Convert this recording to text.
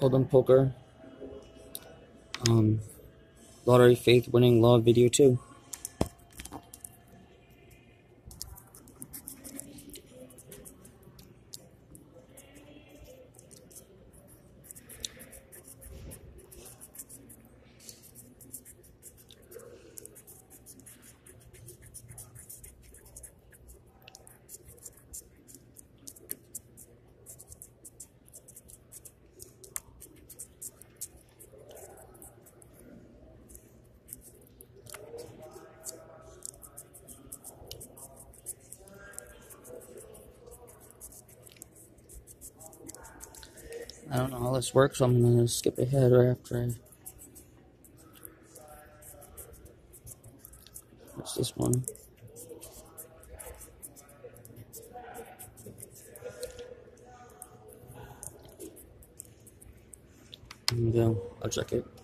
Hold'em poker, lottery faith winning love video 2. I don't know how this works, so I'm gonna skip ahead right after I. What's this one? Here we go. I'll check it.